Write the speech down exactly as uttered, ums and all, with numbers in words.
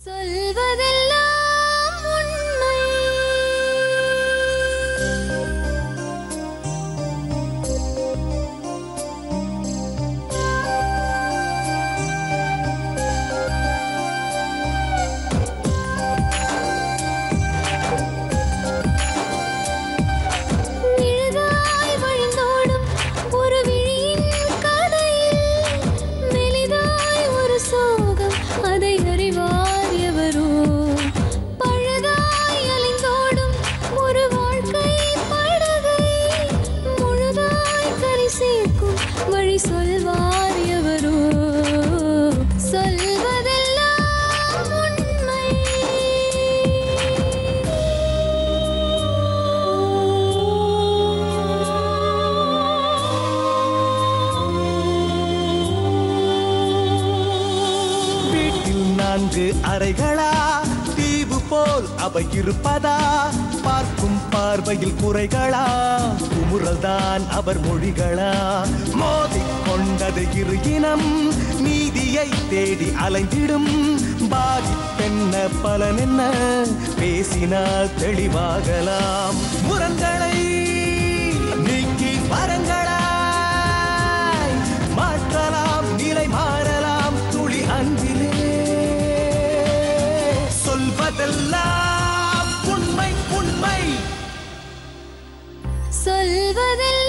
சொல்வதெல்லாம் உண்மை. நிழலாய் வழிந்தோடும் ஒரு விழியின் கதையில் மெலிதாய் ஒரு சோகம் அதை அறிவார் எவரோ. பழுதாய் அலைந்தோடும் ஒரு வாழ்க்கை படகை முழுதாய் கரை சேர்க்கும் வழி சொல்வார் எவரோ. சொல்வதெல்லாம் உண்மை. வீட்டில் நான்கு அறைகளா, தீவு போல் அவை இருப்பதா? பார்க்கும் பார்வையில் குறைகளா, குமுறல்தான் அவர் மொழிகளா? மோதிக் கொண்டது இரு இனம், நீதியை தேடி அலைந்திடும். பாதிப்பென்ன பலன் என்ன, பேசினால் தெளிவாகலாம். முரண்களை நீக்கி வரங்களாய் மாற்றலாம், நிலை மாறலாம் துளி அன்பிலே. சொல்வதெல்லாம் உண்மை உண்மை. சொல்வதெல்லாம்